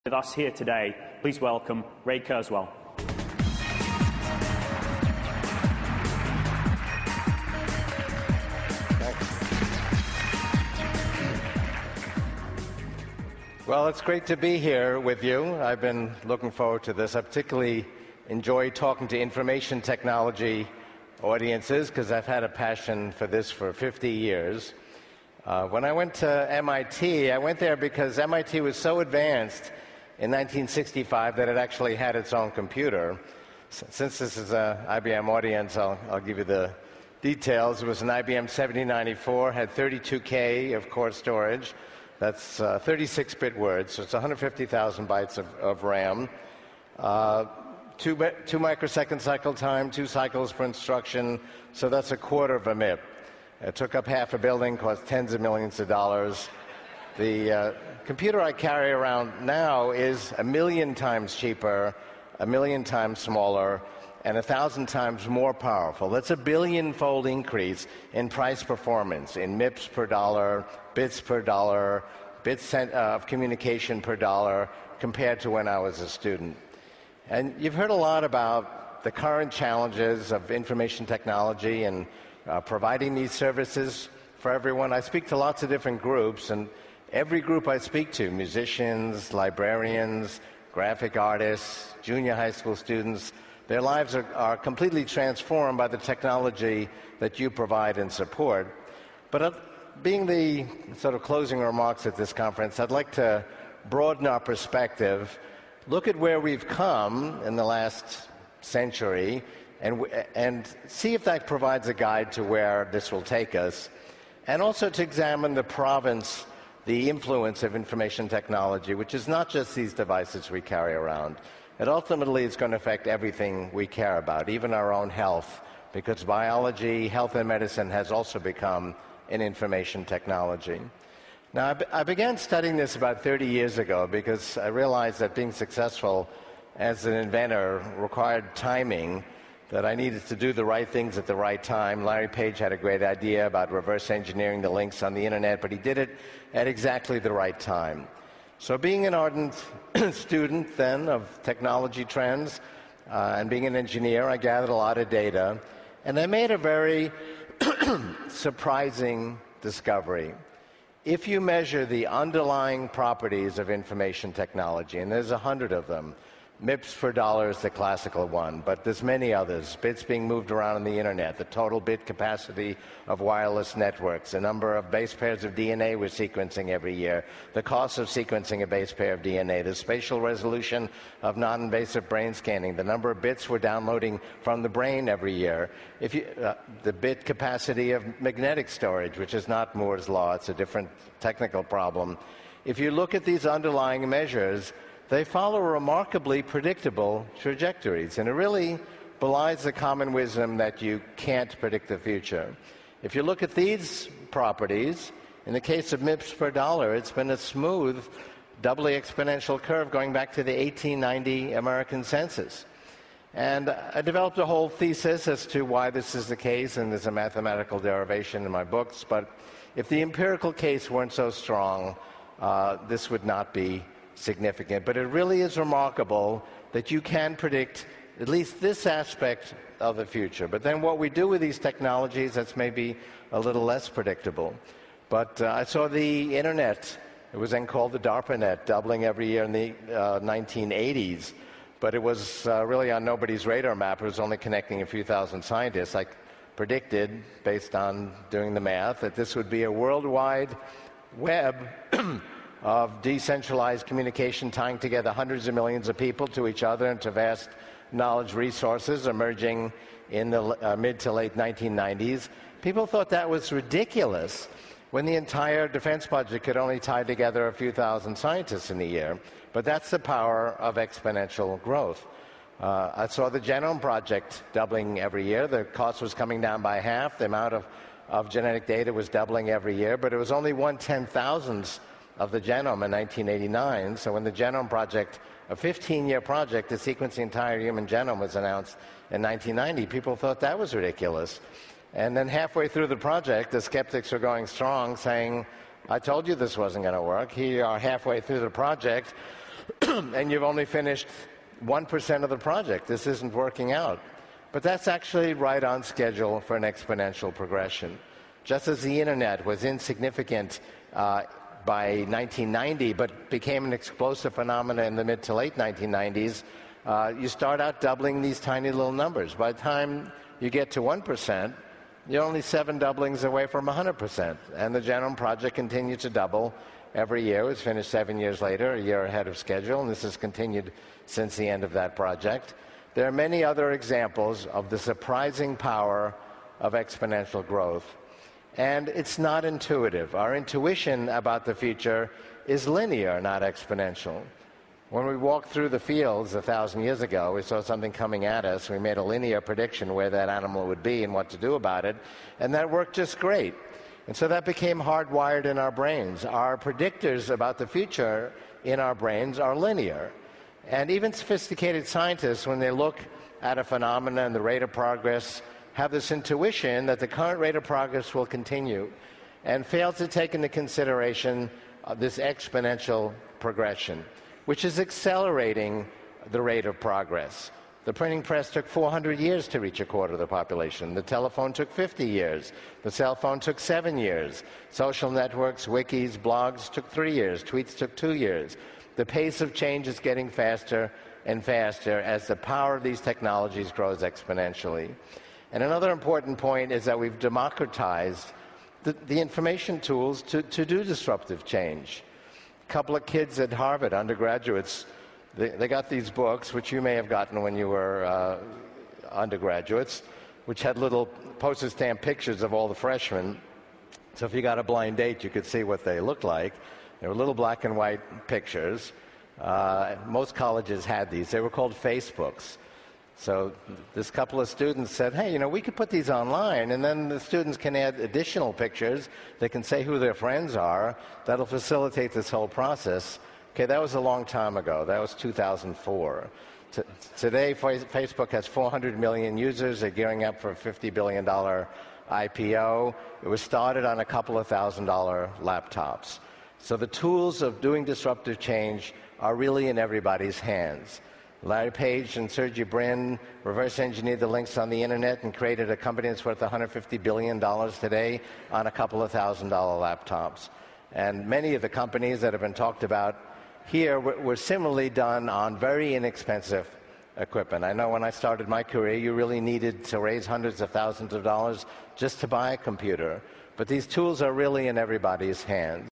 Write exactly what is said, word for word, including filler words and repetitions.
With us here today, please welcome Ray Kurzweil. Well, it's great to be here with you. I've been looking forward to this. I particularly enjoy talking to information technology audiences because I've had a passion for this for fifty years. Uh, when I went to M I T, I went there because M I T was so advanced in nineteen sixty-five that it actually had its own computer. Since this is an I B M audience, I'll, I'll give you the details. It was an I B M seventy ninety-four, had thirty-two K of core storage. That's uh, thirty-six bit words, so it's one hundred fifty thousand bytes of, of RAM. Uh, two, two microsecond cycle time, two cycles per instruction, so that's a quarter of a M I P. It took up half a building, cost tens of millions of dollars. The uh, computer I carry around now is a million times cheaper, a million times smaller, and a thousand times more powerful. That's a billion-fold increase in price performance, in M I Ps per dollar, bits per dollar, bits sent, uh, of communication per dollar, compared to when I was a student. And you've heard a lot about the current challenges of information technology and uh, providing these services for everyone. I speak to lots of different groups, and every group I speak to, musicians, librarians, graphic artists, junior high school students, their lives are, are completely transformed by the technology that you provide and support. But uh, being the sort of closing remarks at this conference, I'd like to broaden our perspective, look at where we've come in the last century, and, and see if that provides a guide to where this will take us, and also to examine the province, the influence of information technology, which is not just these devices we carry around. It ultimately is going to affect everything we care about, even our own health, because biology, health and medicine has also become an information technology. Now, I, be I began studying this about thirty years ago because I realized that being successful as an inventor required timing, that I needed to do the right things at the right time. Larry Page had a great idea about reverse engineering the links on the internet, but he did it at exactly the right time. So being an ardent student then of technology trends uh, and being an engineer, I gathered a lot of data, and I made a very surprising discovery. If you measure the underlying properties of information technology, and there's a hundred of them, M I Ps per dollar is the classical one, but there's many others. Bits being moved around on the internet, the total bit capacity of wireless networks, the number of base pairs of D N A we're sequencing every year, the cost of sequencing a base pair of D N A, the spatial resolution of non-invasive brain scanning, the number of bits we're downloading from the brain every year, if you, uh, the bit capacity of magnetic storage, which is not Moore's law, it's a different technical problem. If you look at these underlying measures, they follow remarkably predictable trajectories, and it really belies the common wisdom that you can't predict the future. If you look at these properties, in the case of M I Ps per dollar, it's been a smooth, doubly exponential curve going back to the eighteen ninety American census. And I developed a whole thesis as to why this is the case, and there's a mathematical derivation in my books, but if the empirical case weren't so strong, uh, this would not be significant. But it really is remarkable that you can predict at least this aspect of the future. But then what we do with these technologies, that's maybe a little less predictable. But uh, I saw the internet, it was then called the DARPANet, doubling every year in the uh, nineteen eighties. But it was uh, really on nobody's radar map. It was only connecting a few thousand scientists. I predicted, based on doing the math, that this would be a worldwide web of decentralized communication tying together hundreds of millions of people to each other and to vast knowledge resources emerging in the uh, mid to late nineteen nineties. People thought that was ridiculous when the entire defense budget could only tie together a few thousand scientists in a year. But that's the power of exponential growth. Uh, I saw the Genome Project doubling every year. The cost was coming down by half. The amount of, of genetic data was doubling every year, but it was only one ten-thousandth of the genome in nineteen eighty-nine. So when the Genome Project, a fifteen-year project to sequence the entire human genome, was announced in nineteen ninety, people thought that was ridiculous. And then halfway through the project, the skeptics were going strong, saying, I told you this wasn't going to work. Here you are halfway through the project, and you've only finished one percent of the project. This isn't working out. But that's actually right on schedule for an exponential progression. Just as the internet was insignificant uh, by nineteen ninety, but became an explosive phenomenon in the mid to late nineteen nineties, uh, you start out doubling these tiny little numbers. By the time you get to one percent, you're only seven doublings away from one hundred percent. And the Genome project continued to double every year. It was finished seven years later, a year ahead of schedule, and this has continued since the end of that project. There are many other examples of the surprising power of exponential growth. And it's not intuitive. Our intuition about the future is linear, not exponential. When we walked through the fields a thousand years ago, we saw something coming at us. We made a linear prediction where that animal would be and what to do about it, and that worked just great. And so that became hardwired in our brains. Our predictors about the future in our brains are linear. And even sophisticated scientists, when they look at a phenomenon and the rate of progress, have this intuition that the current rate of progress will continue, and fail to take into consideration uh, this exponential progression, which is accelerating the rate of progress. The printing press took four hundred years to reach a quarter of the population. The telephone took fifty years. The cell phone took seven years. Social networks, wikis, blogs took three years. Tweets took two years. The pace of change is getting faster and faster as the power of these technologies grows exponentially. And another important point is that we've democratized the, the information tools to, to do disruptive change. A couple of kids at Harvard, undergraduates, they, they got these books, which you may have gotten when you were uh, undergraduates, which had little postage stamp pictures of all the freshmen. So if you got a blind date, you could see what they looked like. They were little black and white pictures. Uh, most colleges had these. They were called Facebooks. So this couple of students said, hey, you know, we could put these online, and then the students can add additional pictures. They can say who their friends are. That'll facilitate this whole process. Okay, that was a long time ago. That was two thousand four. T- today, Facebook has four hundred million users. They're gearing up for a fifty billion dollars I P O. It was started on a couple of thousand dollar laptops. So the tools of doing disruptive change are really in everybody's hands. Larry Page and Sergey Brin reverse engineered the links on the internet and created a company that's worth one hundred fifty billion dollars today on a couple of thousand dollar laptops. And many of the companies that have been talked about here were, were similarly done on very inexpensive equipment. I know when I started my career, you really needed to raise hundreds of thousands of dollars just to buy a computer. But these tools are really in everybody's hands.